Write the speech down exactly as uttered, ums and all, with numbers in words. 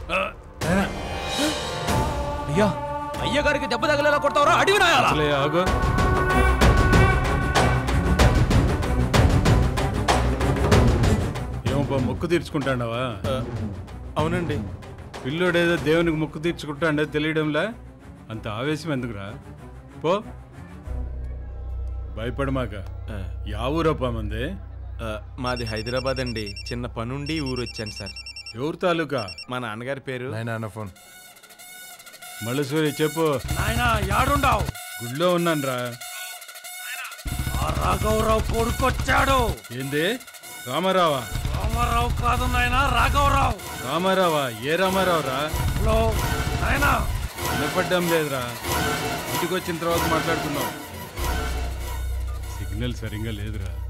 అయ్యా అయ్య గారికి దెబ్బ తగిలేలా కొడతావరా అడివి నాయాలా? ఆగు. ఏమో మొక్కు తీర్చుకుంటాండవా? అవునండి. పిల్లోడేదో దేవునికి మొక్కు తీర్చుకుంటాండే తెలియడంలా అంత ఆవేశం ఎందుకురా? పో భయపడమాక. యా ఊరప్పా మంది? మాది హైదరాబాద్ అండి. చిన్న పనుండి ఊరు వచ్చాను సార్. ఎవరు తాలూకా? మా నాన్నగారి పేరు నాయన ఫోన్. మల్లసూరి చెప్పు. నాయనా యాడుండావు? గుళ్ళో ఉన్నాను రా. రాఘవరావు కొడుకొచ్చాడు. ఏంది? రామారావా? రామారావు కాదు నాయనా, రాఘవరావు. రామారావా? ఏ రామారావు రా? హలో నాయనా. వినపడ్డం లేదురా. ఇంటికి వచ్చిన తర్వాత మాట్లాడుతున్నావు. సిగ్నల్ సరిగ్గా లేదురా.